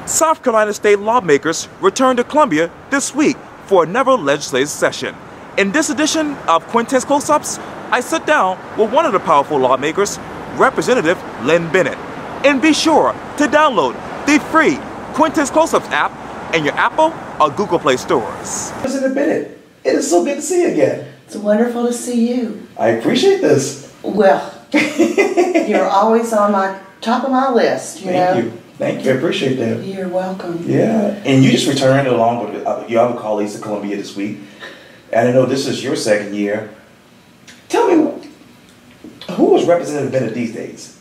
South Carolina state lawmakers returned to Columbia this week for another legislative session. In this edition of Quintin's Close-Ups, I sit down with one of the powerful lawmakers, Representative Lin Bennett. And be sure to download the free Quintin's Close-Ups app in your Apple or Google Play stores. Representative Bennett, it is so good to see you again. It's wonderful to see you. I appreciate this. Well, you're always on my top of my list, you know. Thank you, I appreciate that. You're welcome. Yeah, and you just returned along with your other colleagues to Columbia this week. And I know this is your second year. Tell me, who is Representative Bennett these days?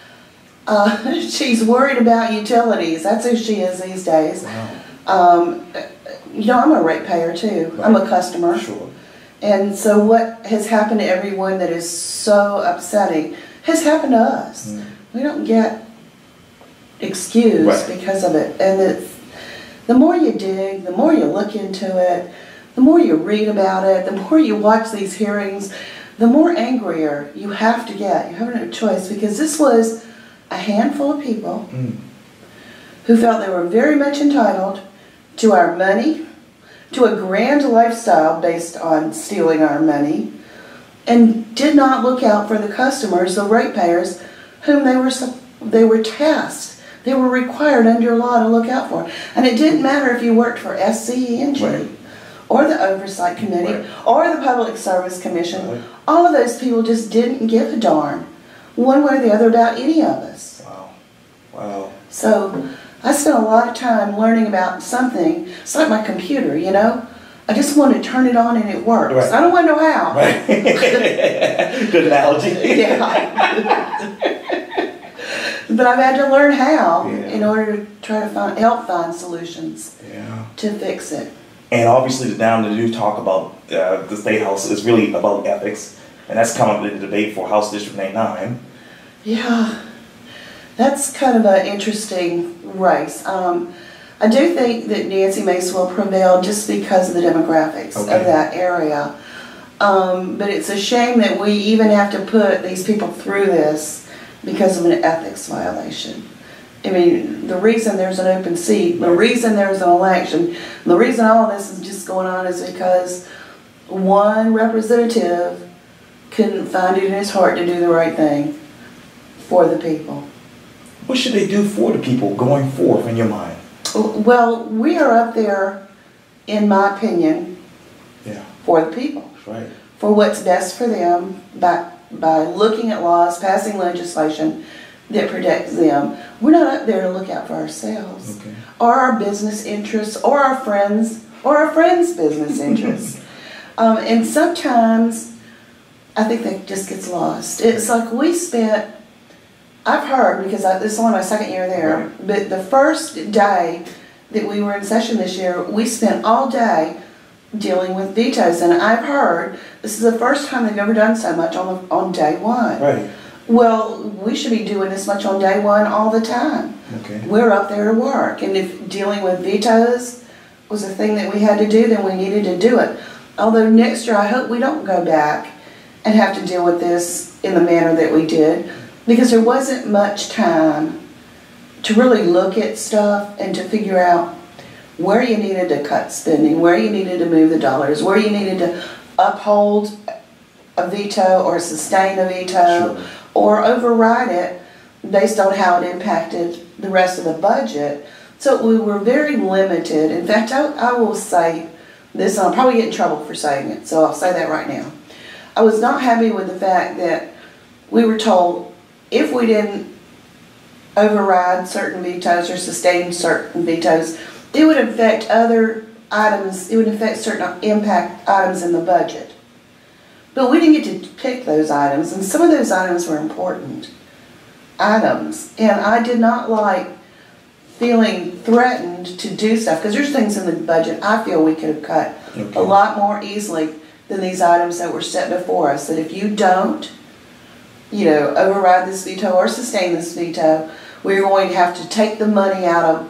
She's worried about utilities. That's who she is these days. Wow. You know, I'm a ratepayer too. Right. I'm a customer. Sure. And so what has happened to everyone that is so upsetting has happened to us. We don't get excused because of it. And it's, the more you dig, the more you look into it, the more you read about it, the more you watch these hearings, the more angrier you have to get. You have no choice, because this was a handful of people who felt they were very much entitled to our money, to a grand lifestyle based on stealing our money, and did not look out for the customers, the ratepayers, whom they were tasked. They were required under law to look out for. And it didn't matter if you worked for SCE&G or the Oversight Committee or the Public Service Commission. All of those people just didn't give a darn one way or the other about any of us. Wow. Wow. So I spent a lot of time learning about something. It's like my computer, you know. I just want to turn it on and it works. Right. I don't want to know how. Right. Good analogy. Yeah. But I've had to learn how in order to try to help find solutions to fix it. And obviously the new talk about the State House is really about ethics, and that's come up in the debate for House District 99. Yeah, that's kind of an interesting race. I do think that Nancy Mace will prevail just because of the demographics of that area. But it's a shame that we even have to put these people through this because of an ethics violation. I mean, the reason there's an open seat, the reason there's an election, the reason all of this is just going on is because one representative couldn't find it in his heart to do the right thing for the people. What should they do for the people going forth in your mind? Well, we are up there, in my opinion, for the people. Right. For what's best for them by looking at laws, passing legislation that protects them. We're not up there to look out for ourselves or our business interests or our friends' business interests. And sometimes I think that just gets lost. It's like we spent, I've heard, because this is only my second year there, but the first day that we were in session this year, we spent all day dealing with vetoes, and I've heard this is the first time they've ever done so much on day one. Right. Well, we should be doing this much on day one all the time. We're up there to work, and if dealing with vetoes was a thing that we had to do, then we needed to do it. Although next year I hope we don't go back and have to deal with this in the manner that we did, because there wasn't much time to really look at stuff and to figure out where you needed to cut spending, where you needed to move the dollars, where you needed to uphold a veto or sustain a veto or override it based on how it impacted the rest of the budget. So we were very limited. In fact, I will say this, and I'll probably get in trouble for saying it, so I'll say that right now. I was not happy with the fact that we were told if we didn't override certain vetoes or sustain certain vetoes, it would affect other items, it would affect certain impact items in the budget. But we didn't get to pick those items, and some of those items were important items. And I did not like feeling threatened to do stuff, because there's things in the budget I feel we could have cut a lot more easily than these items that were set before us. That if you don't, you know, override this veto or sustain this veto, we're going to have to take the money out of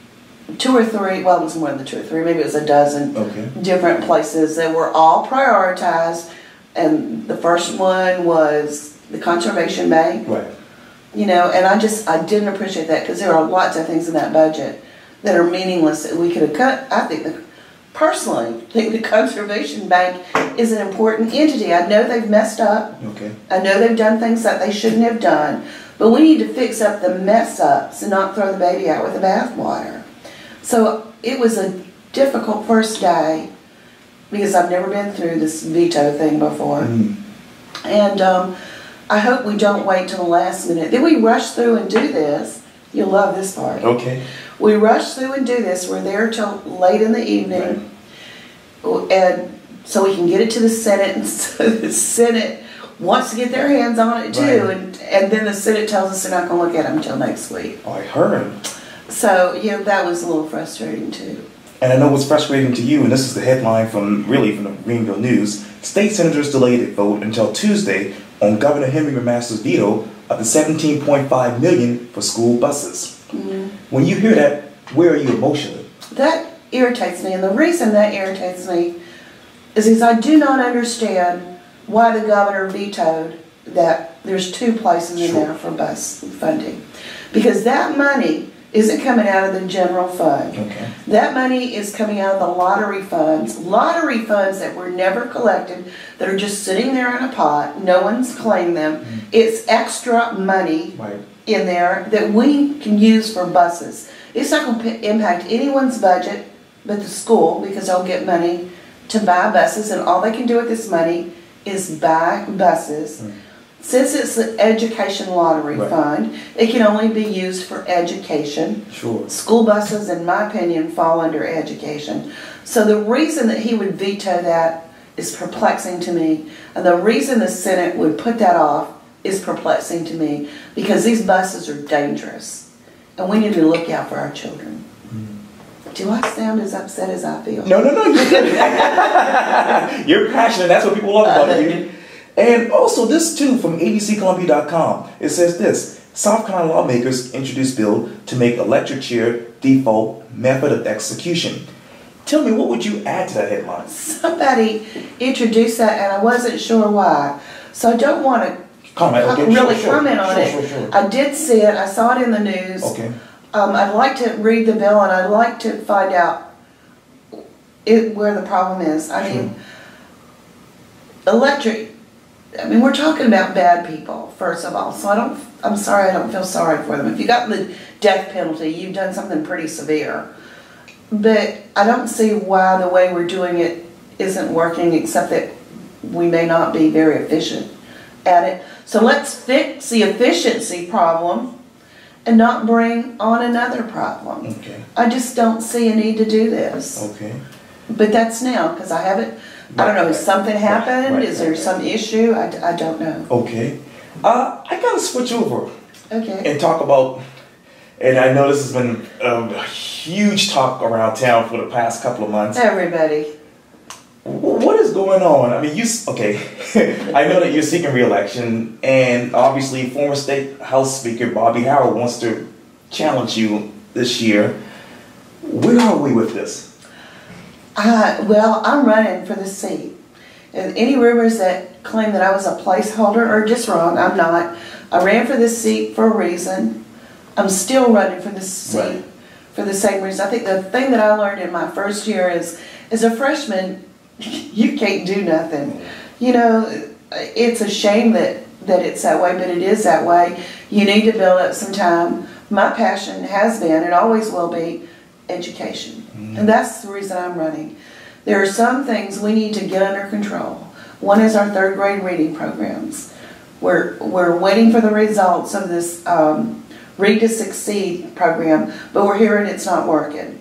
2 or 3, well, it was more than 2 or 3, maybe it was a dozen different places that were all prioritized. And the first one was the Conservation Bank. Right. You know, and I didn't appreciate that, because there are lots of things in that budget that are meaningless that we could have cut. I think personally think the Conservation Bank is an important entity. I know they've messed up. Okay. I know they've done things that they shouldn't have done, but we need to fix up the mess ups and not throw the baby out with the bathwater. So it was a difficult first day because I've never been through this veto thing before. And I hope we don't wait till the last minute. Then we rush through and do this. You'll love this part. Okay. We rush through and do this. We're there till late in the evening. Right. And so we can get it to the Senate, and so the Senate wants to get their hands on it too. Right. And then the Senate tells us they're not going to look at them until next week. Oh, I heard. So, yeah, that was a little frustrating too. And I know what's frustrating to you, and this is the headline from the Greenville News. State senators delayed a vote until Tuesday on Governor Henry McMaster's veto of the $17.5 million for school buses. When you hear that, where are you emotionally? That irritates me, and the reason that irritates me is because I do not understand why the governor vetoed that there's 2 places in there for bus funding. Because that money isn't coming out of the general fund. Okay. That money is coming out of the lottery funds that were never collected, that are just sitting there in a pot. No one's claimed them. It's extra money in there that we can use for buses. It's not going to impact anyone's budget but the school, because they'll get money to buy buses, and all they can do with this money is buy buses. Since it's an education lottery fund, it can only be used for education. Sure. School buses, in my opinion, fall under education. So the reason that he would veto that is perplexing to me. And the reason the Senate would put that off is perplexing to me, because these buses are dangerous. And we need to look out for our children. Do I sound as upset as I feel? No, you're good. You're passionate. That's what people love about you. And also this too, from abccolumbia.com. It says this: South Carolina lawmakers introduced bill to make electric chair default method of execution. Tell me, what would you add to that headline? Somebody introduced that, and I wasn't sure why. So I don't want to comment on it. Sure. I did see it. I saw it in the news. Okay. I'd like to read the bill, and I'd like to find out where the problem is. I mean, we're talking about bad people, first of all. So I'm sorry, I don't feel sorry for them. If you got the death penalty, you've done something pretty severe. But I don't see why the way we're doing it isn't working, except that we may not be very efficient at it. So let's fix the efficiency problem and not bring on another problem. Okay. I just don't see a need to do this. Okay. But that's now, because I haven't, I don't know, has something happened? Is there some issue? I don't know. Okay. I gotta switch over. Okay. And talk about, and I know this has been a huge talk around town for the past couple of months. Everybody. What is going on? I mean, I know that you're seeking re-election, and obviously former State House Speaker Bobby Howard wants to challenge you this year. Where are we with this? Well, I'm running for the seat. And any rumors that claim that I was a placeholder are just wrong. I'm not. I ran for this seat for a reason. I'm still running for this seat for the same reason. I think the thing that I learned in my first year is, as a freshman, you can't do nothing. You know, it's a shame that it's that way, but it is that way. You need to build up some time. My passion has been, and always will be, education. And that's the reason I'm running. There are some things we need to get under control. One is our 3rd grade reading programs. We're waiting for the results of this Read to Succeed program, but we're hearing it's not working.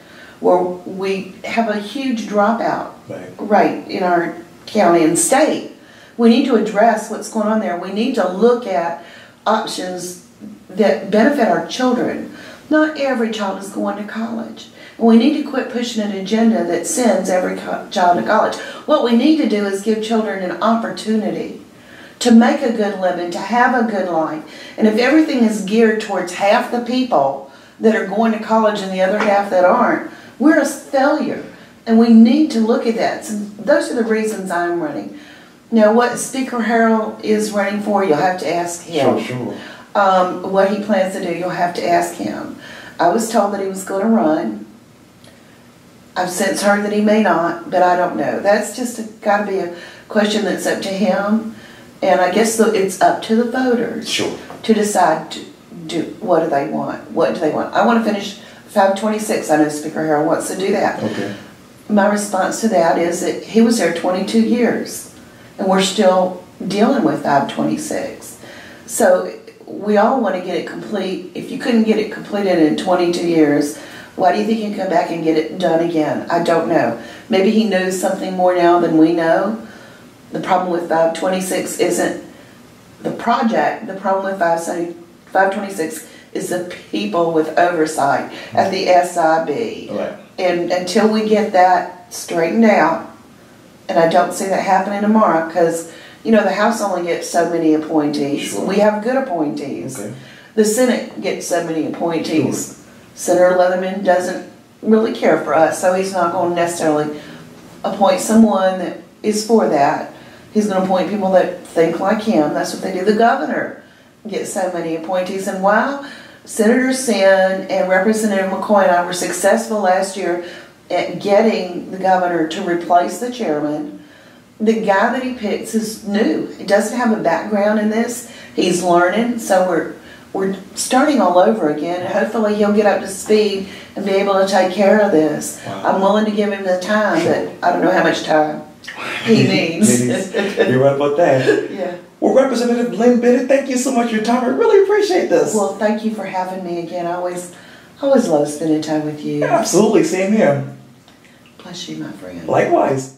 We have a huge dropout rate in our county and state. We need to address what's going on there. We need to look at options that benefit our children. Not every child is going to college. And we need to quit pushing an agenda that sends every child to college. What we need to do is give children an opportunity to make a good living, to have a good life. And if everything is geared towards half the people that are going to college and the other half that aren't, we're a failure. And we need to look at that. So those are the reasons I'm running. Now, what Speaker Harrell is running for, you'll have to ask him. Sure. What he plans to do, you'll have to ask him. I was told that he was going to run. I've since heard that he may not, but I don't know. That's just got to be a question that's up to him, and I guess it's up to the voters to decide what do they want. What do they want? I want to finish 526. I know Speaker Harrell wants to do that. Okay. My response to that is that he was there 22 years, and we're still dealing with 526. So we all want to get it complete. If you couldn't get it completed in 22 years, why do you think you can come back and get it done again? I don't know. Maybe he knows something more now than we know. The problem with 526 isn't the project. The problem with 526 is the people with oversight at the SIB. Right. And until we get that straightened out, and I don't see that happening tomorrow, because you know the House only gets so many appointees. Sure. We have good appointees. Okay. The Senate gets so many appointees. Sure. Senator Leatherman doesn't really care for us, so he's not going to necessarily appoint someone that is for that. He's going to appoint people that think like him. That's what they do. The governor gets so many appointees. And while Senator Sin and Representative McCoy and I were successful last year at getting the governor to replace the chairman, the guy that he picks is new. He doesn't have a background in this. He's learning, so we're starting all over again, and hopefully he'll get up to speed and be able to take care of this. Wow. I'm willing to give him the time, but I don't know how much time he needs. You're right about that. Yeah. Well, Representative Lin Bennett, thank you so much for your time. I really appreciate this. Well, thank you for having me again. I always love spending time with you. Absolutely, same here. Bless you, my friend. Likewise.